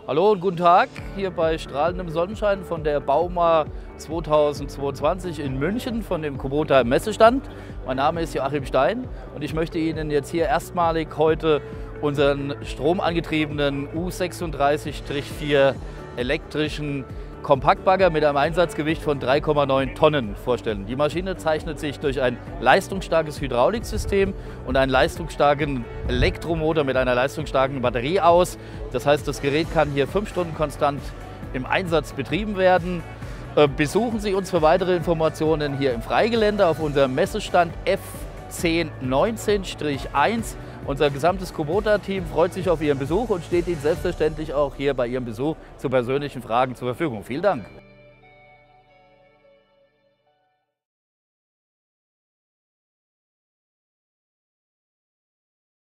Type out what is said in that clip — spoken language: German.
Hallo und guten Tag hier bei strahlendem Sonnenschein von der Bauma 2022 in München von dem Kubota Messestand. Mein Name ist Joachim Stein und ich möchte Ihnen jetzt hier erstmalig heute unseren stromangetriebenen U36-4 elektrischen Kompaktbagger mit einem Einsatzgewicht von 3,9 Tonnen vorstellen. Die Maschine zeichnet sich durch ein leistungsstarkes Hydrauliksystem und einen leistungsstarken Elektromotor mit einer leistungsstarken Batterie aus. Das heißt, das Gerät kann hier 5 Stunden konstant im Einsatz betrieben werden. Besuchen Sie uns für weitere Informationen hier im Freigelände auf unserem Messestand F1019-1. Unser gesamtes Kubota-Team freut sich auf Ihren Besuch und steht Ihnen selbstverständlich auch hier bei Ihrem Besuch zu persönlichen Fragen zur Verfügung. Vielen Dank.